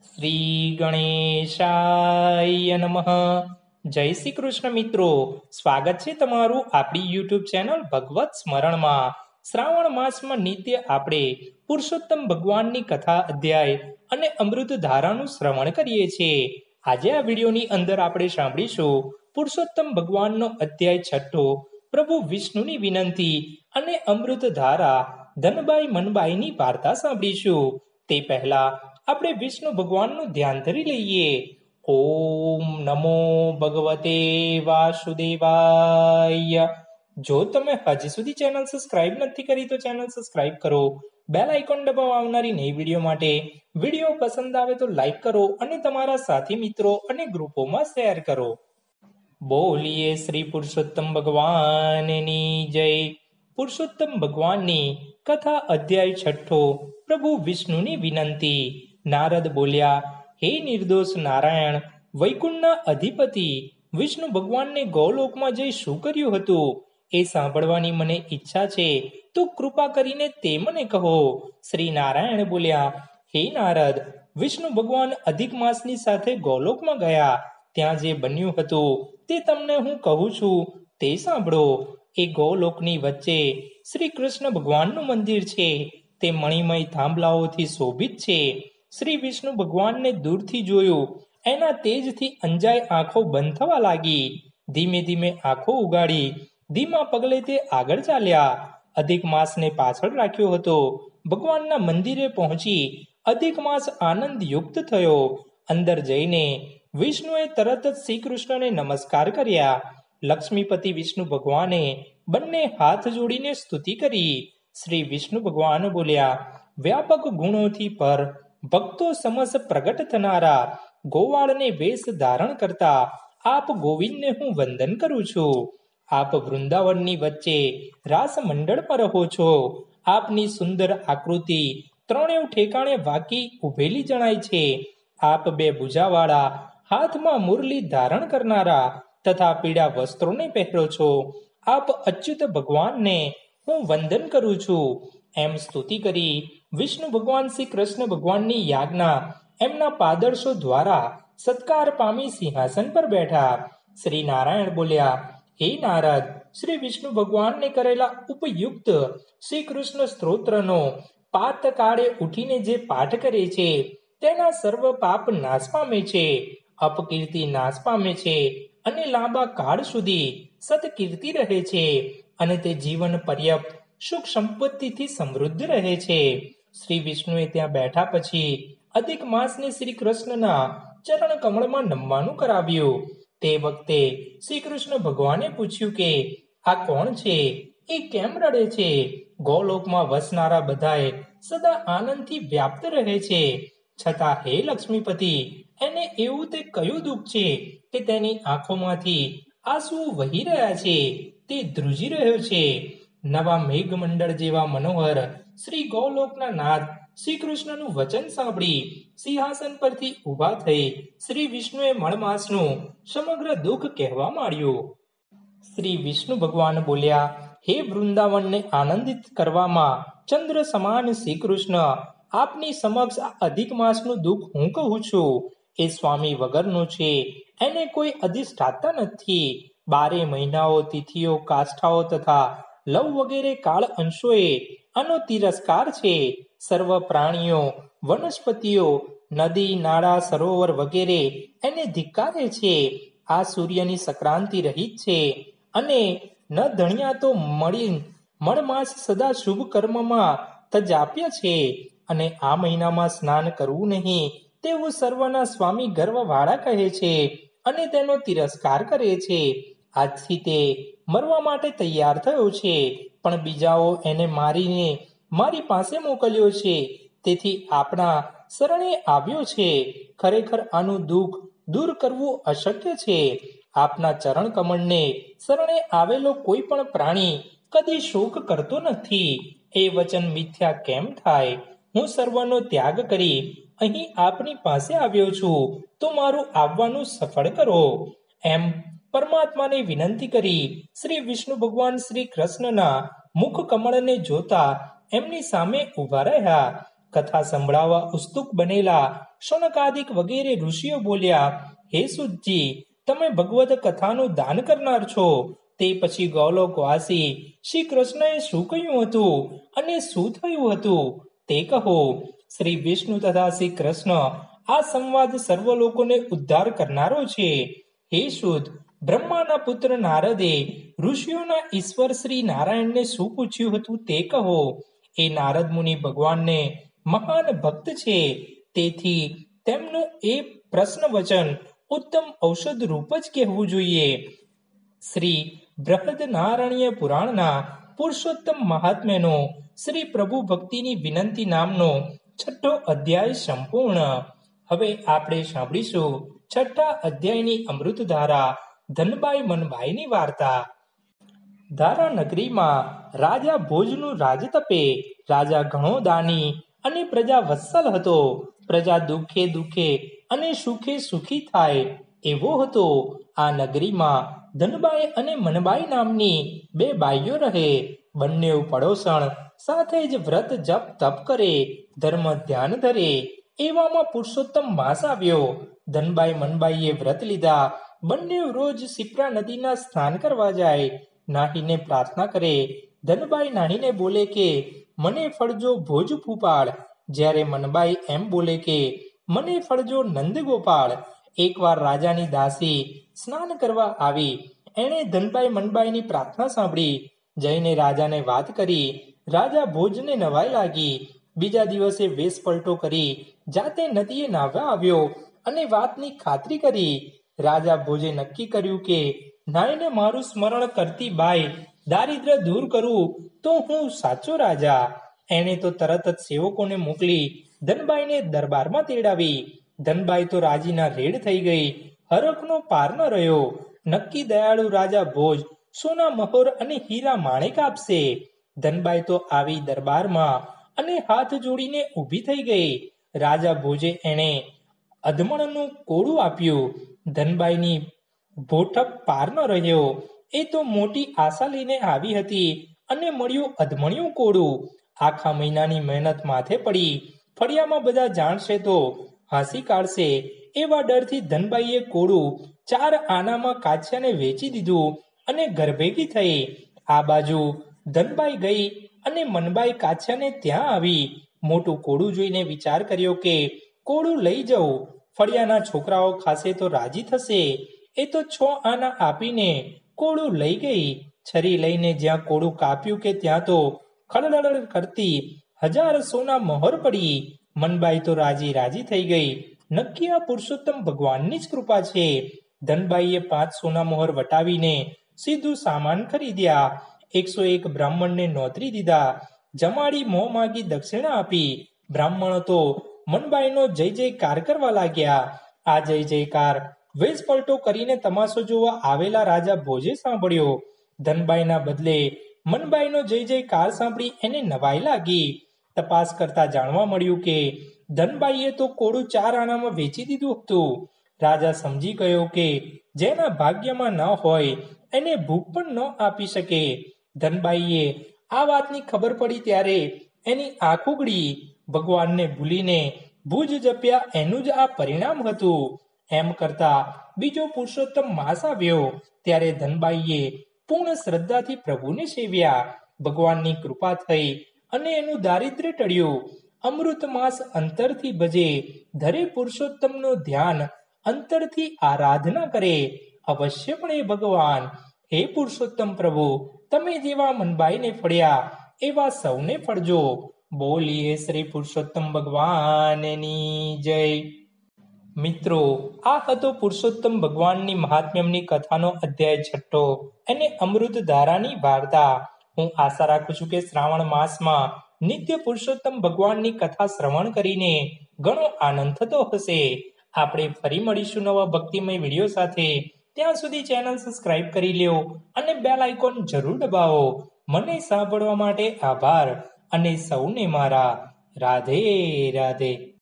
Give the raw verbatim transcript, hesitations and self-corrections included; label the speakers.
Speaker 1: શ્રી ગણેશાય નમઃ. જય શ્રી કૃષ્ણ મિત્રો, સ્વાગત છે તમારું આપણી યુટ્યુબ ચેનલ ભગવત સ્મરણમાં. શ્રાવણ માસમાં નિત્ય આપણે પુરુષોત્તમ ભગવાનની કથા, અધ્યાય અને અમૃત ધારાનું શ્રવણ કરીએ છીએ. આજે આ વિડીયોની અંદર આપણે સાંભળીશું પુરુષોત્તમ ભગવાનનો અધ્યાય છઠ્ઠો, પ્રભુ વિષ્ણુની વિનંતી અને અમૃત ધારા ધનબાઈ મનબાઈની વાર્તા સાંભળીશું. તે પહેલા આપણે વિષ્ણુ ભગવાનનું ધ્યાન ધરી લઈએ. ઓમ નમો ભગવતે વાસુદેવાય. જો તમે હજી સુધી ચેનલ સબસ્ક્રાઇબ નથી કરી તો ચેનલ સબસ્ક્રાઇબ કરો, બેલ આઇકોન દબાવવા આવનારી નવી વિડીયો માટે. વિડીયો પસંદ આવે તો લાઈક કરો અને તમારા સાથી મિત્રો અને ગ્રુપોમાં શેર કરો. બોલીએ શ્રી પુરુષોત્તમ ભગવાનની જય. પુરુષોત્તમ ભગવાનની કથા, અધ્યાય છઠ્ઠો, પ્રભુ વિષ્ણુની વિનંતી. નારદ બોલ્યા, હે નિર્દોષ નારાયણ, વૈકુંઠના અધિપતિ વિષ્ણુ ભગવાનને ગૌલોકમાં જઈ શું કર્યું હતું એ સાંભળવાની મને ઈચ્છા છે, તો કૃપા કરીને તે મને કહો. શ્રી નારાયણ બોલ્યા, હે નારદ, વિષ્ણુ ભગવાન અધિક માસની સાથે ગૌલોકમાં ગયા. ત્યાં જે બન્યું હતું તે તમને હું કહું છું, તે સાંભળો. એ ગૌલોકની વચ્ચે શ્રી કૃષ્ણ ભગવાનનું મંદિર છે. તે મણિમય થાંભલાઓથી શોભિત છે. શ્રી વિષ્ણુ ભગવાનને દૂરથી જોયું. એના તેજથી અંજાય આંખો બંધ થવા લાગી. ધીમે ધીમે આંખો ઉગાડી ધીમા પગલે તે આગળ ચાલ્યા. અધિક માસને પાછળ રાખ્યો હતો. ભગવાનના મંદિરે પહોંચી અધિક માસ આનંદ યુક્ત થયો. અંદર જઈને વિષ્ણુએ તરત જ શ્રી કૃષ્ણને નમસ્કાર કર્યા. લક્ષ્મીપતિ વિષ્ણુ ભગવાને બંને હાથ જોડીને સ્તુતિ કરી. શ્રી વિષ્ણુ ભગવાન બોલ્યા, વ્યાપક ગુણોથી પર, ભક્તો સમસ પ્રગટ થનારા, ગોવાળને વેશ ધારણ કરતા આપ ગોવિંદને હું વંદન કરું છું. આપ વૃંદાવનની વચ્ચે રાસ મંડળમાં રહો છો. આપની સુંદર આકૃતિ ત્રણેય ઠેકાણે વાકી ઉભેલી જણાય છે. આપ બે ભુજાવાળા, હાથમાં મુરલી ધારણ કરનારા તથા પીળા વસ્ત્રોને પહેરો છો. આપ અચ્યુત ભગવાનને હું વંદન કરું છું. એમ સ્તુતિ કરી વિષ્ણુ ભગવાન શ્રી કૃષ્ણ ભગવાનની યાજ્ઞા એમના પાદર્શો દ્વારા સત્કાર પામી સિંહાસન પર બેઠા. શ્રી નારાયણ બોલ્યા, હે નારદ, શ્રી વિષ્ણુ ભગવાનને કરેલા ઉપયુક્ત શ્રી કૃષ્ણ સ્ત્રોત્રનો પાત કાળે ઉઠીને જે પાઠ કરે છે તેના સર્વ પાપ નાશ પામે છે, અપકીર્તિ નાશ પામે છે અને લાંબા કાળ સુધી સત્કીર્તિ રહે છે, અને તે જીવન પર્યંત સુખ સંપત્તિથી સમૃદ્ધ રહે છે. શ્રી વિષ્ણુએ ત્યાં બેઠા પછી અધિક માસને શ્રી કૃષ્ણના ચરણ કમળમાં નમવાનું કરાવ્યું. તે વખતે શ્રી કૃષ્ણ ભગવાને પૂછ્યું કે આ કોણ છે, એ કેમ રડે છે? ગોલોકમાં વસનારા બધાએ સદા આનંદથી વ્યાપ્ત રહે છે, છતાં હે લક્ષ્મીપતિ, એને એવું તે કયું દુઃખ છે કે તેની આંખોમાંથી આંસુ વહી રહ્યા છે? તે ધ્રુજી રહ્યો છે. નવા મેઘમંડળ જેવા મનોહર શ્રી ગૌલોકના નાથ શ્રી કૃષ્ણનું વચન સાંભળી સિંહાસન પરથી ઊભા થઈ શ્રી વિષ્ણુએ મળમાસનું સમગ્ર દુઃખ કહેવા માંડ્યું. શ્રી વિષ્ણુ ભગવાન બોલ્યા, હે વૃંદાવનને આનંદિત કરવામાં ચંદ્ર સમાન શ્રી કૃષ્ણ, આપની સમક્ષ આ અધિક માસનું દુઃખ હું કહું છું. એ સ્વામી વગરનો છે, એને કોઈ અધિષ્ઠાતા નથી. બારે મહિનાઓ, તિથિઓ, કાષ્ઠાઓ તથા લવ વગેરે કાળ અંશોએ આનો તિરસ્કાર છે. સર્વ પ્રાણીઓ, વનસ્પતિઓ, નદી, નાળા, સરોવર વગેરે એને ધિક્કારે છે. આ સૂર્યની સંક્રાંતિ રહિત છે, અને ન ધણ્યા તો મળી મળમાસ સદા શુભ કર્મમાં તજાપ્ય છે, અને આ મહિનામાં સ્નાન કરવું નહીં તેવું સર્વના સ્વામી ગર્વવાળા કહે છે અને તેનો તિરસ્કાર કરે છે. આજથી તે મરવા માટે તૈયાર થયો છે, પણ બીજાઓ એને મારીને મારી પાસે મોકલ્યો છે, તેથી આપણા શરણે આવ્યો છે. ખરેખર આનું દુઃખ દૂર કરવું અશક્ય છે. આપના ચરણ કમળને શરણે આવેલો કોઈ પણ પ્રાણી કદી શોક કરતો નથી. એ વચન મિથ્યા કેમ થાય? હું સર્વનો ત્યાગ કરી અહીં આપની પાસે આવ્યો છું, તો મારું આવવાનું સફળ કરો. એમ પરમાત્માને વિનંતી કરી શ્રી વિષ્ણુ ભગવાન શ્રી કૃષ્ણના મુખ કમળને જોતા એમની સામે ઊભા રહ્યા. કથા સંભળાવવા ઉત્સુક બનેલા શૌનકાદિક વગેરે ઋષિઓ બોલ્યા, હે સૂતજી, તમે ભગવદ કથાનું દાન કરનાર છો. તે પછી ગોલોકવાસી શ્રી કૃષ્ણએ શું કહ્યું હતું અને શું થયું હતું તે કહો. શ્રી વિષ્ણુ તથા શ્રી કૃષ્ણ આ સંવાદ સર્વ લોકોને ઉદ્ધાર કરનારો છે. હે સૂત, બ્રહ્માના પુત્ર નારદે ઋષિઓના ઈશ્વર શ્રી નારાયણને શું પૂછ્યું હતું તે કહો. એ નારદ મુનિ ભગવાનને મહાન ભક્ત છે, તેથી તેમનું એ પ્રશ્ન વચન ઉત્તમ ઔષધ રૂપ જ કહેવું જોઈએ. શ્રી બૃહદ નારાયણીય પુરાણના પુરુષોત્તમ મહાત્મ્યનો શ્રી પ્રભુ ભક્તિની વિનંતી નામનો છઠ્ઠો અધ્યાય સંપૂર્ણ. હવે આપણે સાંભળીશું છઠ્ઠા અધ્યાયની અમૃતધારા ધનબાઈ મનબાઈની વાર્તા. ધારા નગરીમાં રાજા ભોજનું રાજ તપે. રાજા ઘણો દાની અને પ્રજા વત્સલ હતો. પ્રજા દુઃખે દુઃખે અને સુખે સુખી થાય એવો હતો. આ નગરીમાં ધનબાઈ અને મનબાઈ નામની બે બાઈઓ રહે. બંને પડોસણ સાથે જ વ્રત જપ તપ કરે, ધર્મ ધ્યાન ધરે. એવામાં પુરુષોત્તમ માસ આવ્યો. ધનબાઈ મનબાઈએ વ્રત લીધા. બંને રોજ શિપ્રા નદીના સ્નાન કરવા જાય. નાહીને પ્રાર્થના કરે. ધનબાઈ નાહીને બોલે કે મને ફળજો ભોજ ભૂપાળ, જ્યારે મનબાઈ એમ બોલે કે મને ફળજો નંદ ગોપાળ. એકવાર રાજાની દાસી સ્નાન કરવા આવી. એણે ધનબાઈ મનબાઈની પ્રાર્થના સાંભળી. જઈને રાજાને વાત કરી. રાજા ભોજને નવાઈ લાગી. બીજા દિવસે વેશ પલટો કરી જાતે નદીએ નાહવા આવ્યો અને વાતની ખાતરી કરી. રાજા ભોજે નક્કી કર્યું કે નાઈને મારું સ્મરણ કરતી બાઈ દારિદ્ર્ય દૂર કરું તો હું સાચો રાજા. એણે તો તરત જ સેવકોને મોકલી ધનબાઈને દરબારમાં તેડાવી. ધનબાઈ તો રાજીના રેડ થઈ ગઈ. હરખનો પાર ન રહ્યો. નક્કી દયાળુ રાજા ભોજ સોના મહોર અને હીરા માણેક આપશે. ધનબાઈ તો આવી દરબારમાં અને હાથ જોડીને ઊભી થઈ ગઈ. રાજા ભોજે એણે અધમણનું કોડું આપ્યું. ધનબાઈની ભોઠપ પાર ન રહ્યો. એ તો મોટી આશા લઈને આવી હતી અને મળ્યું અધમણ્યું કોડું. આખા મહિનાની મહેનત માથે પડી. ફળિયામાં બધા જાણશે તો હાંસી કાઢશે એવા ડરથી ધનબાઈએ કોડું ચાર આનામાં કાછિયાને વેચી દીધું અને ઘરભેગી થઈ. આ બાજુ ધનબાઈ ગઈ અને મનબાઈ કાછિયાને ત્યાં આવી. મોટું કોડું જોઈને વિચાર કર્યો કે કોડું લઈ જવું. ફળિયાના છોકરાઓ ખાશે તો રાજી થશે. એ તો છ આના આપીને કોડું લઈ ગઈ. છરી લઈને જ્યાં કોડું કાપ્યું કે ત્યાં તો ખળડળ કરતી હજાર સોના મહોર પડી. મનબાઈ તો રાજી રાજી થઈ ગઈ. નક્કી આ પુરુષોત્તમ ભગવાનની જ કૃપા છે. ધનબાઈએ પાંચ સોના મહોર વટાવીને સીધું સામાન ખરીદ્યા. એકસો એક બ્રાહ્મણને નોતરી દીધા. જમાડી મોં માગી દક્ષિણા આપી. બ્રાહ્મણો તો મનબાઈનો જય જયકાર કરવા લાગ્યા. આ જય જયકાર વેશ પલટો કરીને તમાશો જોવા આવેલા રાજા ભોજે સાંભળ્યો. ધનબાઈના બદલે મનબાઈનો જય જયકાર સાંભળી એને નવાઈ લાગી. તપાસ કરતા જાણવા મળ્યું કે ધનબાઈએ તો કોડું ચાર આનામાં વેચી દીધું હતું. રાજા સમજી ગયો કે જેના ભાગ્યમાં ન હોય એને ભૂખ પણ ન આપી શકે. ધનબાઈએ આ વાતની ખબર પડી ત્યારે એની આંખ ઉગડી. ભગવાનને ભૂલીને ભુજ જપ્યા એનું જ આ પરિણામ હતું. એમ કરતા બીજો પુરુષોત્તમ માસ આવ્યો ત્યારે ધનબાઈએ પૂર્ણ શ્રદ્ધાથી પ્રભુને સેવ્યા. ભગવાનની કૃપા થઈ અને એનું દારિદ્ર્ય ટળ્યું. અમૃત માસ અંતરથી ભજે, ધરે પુરુષોત્તમનું ધ્યાન, અંતરથી આરાધના કરે, અવશ્યપણે ભગવાન. હે પુરુષોત્તમ પ્રભુ, તમે જેવા મનબાઈને ફળ્યા એવા સૌને ફળજો. બોલીએ શ્રી પુરુષોત્તમ ભગવાનની જય. મિત્રો, આ હતો પુરુષોત્તમ ભગવાનની મહાત્મ્યમની કથાનો અધ્યાય છઠ્ઠો અને અમૃત ધારાની વાર્તા. હું આશા રાખું છું કે શ્રાવણ માસમાં નિત્ય પુરુષોત્તમ ભગવાનની કથા શ્રવણ કરીને ઘણો આનંદ થતો હશે. આપણે ફરી મળીશું નવા ભક્તિમય વિડીયો સાથે. ત્યાં સુધી ચેનલ સબસ્ક્રાઇબ કરી લ્યો અને બેલ આઇકોન જરૂર દબાવો. મને સાંભળવા માટે આભાર અને સૌને મારા રાધે રાધે.